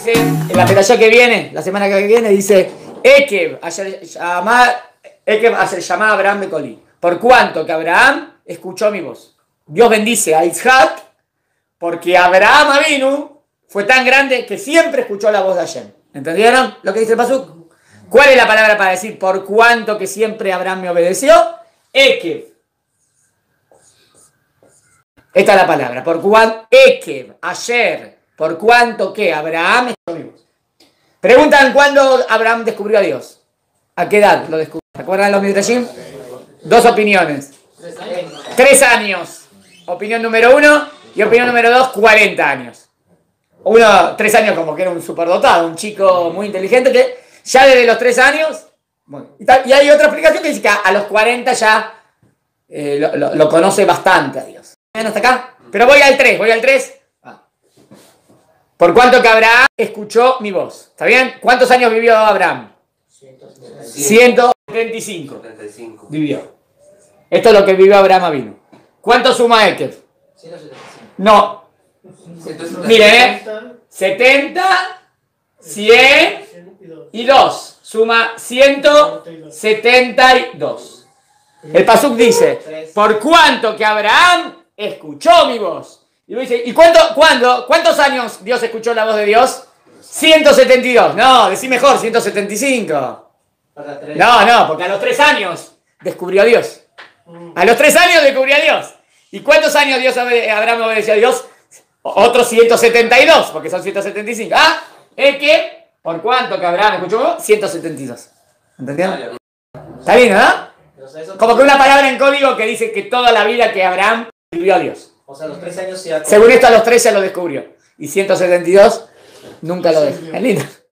Dice, en la perashá que viene, la semana que viene, dice, Ekev, ayer llamaba Abraham Becolí. Por cuanto que Abraham escuchó mi voz. Dios bendice a Isaac, porque Abraham Avinu fue tan grande que siempre escuchó la voz de Hashem. ¿Entendieron lo que dice el pasuk? ¿Cuál es la palabra para decir por cuanto que siempre Abraham me obedeció? Ekev. Esta es la palabra. Por cuanto, Ekev, ayer, por cuanto que Abraham escuchó mi voz. Preguntan cuándo Abraham descubrió a Dios. ¿A qué edad lo descubrió? ¿Se acuerdan los Midrashim? Dos opiniones. 3 años. Opinión número 1 y opinión número 2, 40 años. 3 años como que era un superdotado, un chico muy inteligente que ya desde los 3 años, bueno, y hay otra explicación que dice que a los 40 ya lo conoce bastante a Dios. ¿Hasta acá? Pero voy al 3. Por cuanto que Abraham escuchó mi voz. ¿Está bien? ¿Cuántos años vivió Abraham? 175. Vivió. Esto es lo que vivió Abraham Avinu. ¿Cuánto suma Ekev? 175. No. Miren, 70, 100 y 2. Suma 172. El pasuk dice, por cuanto que Abraham escuchó mi voz. Y dice, ¿y cuántos años Dios escuchó la voz de Dios? 172. No, decí mejor, 175. No, porque a los 3 años descubrió a Dios. A los 3 años descubrió a Dios. ¿Y cuántos años Abraham obedeció a Dios? Otros 172, porque son 175. Es que, por cuánto que Abraham escuchó, 172. ¿Entendieron? Está bien, ¿no? Como que una palabra en código que dice que toda la vida que Abraham vivió a Dios. O sea, a los 3 años ya... Según esto, a los 3 ya lo descubrió. Y 172 nunca lo dejó. Es lindo.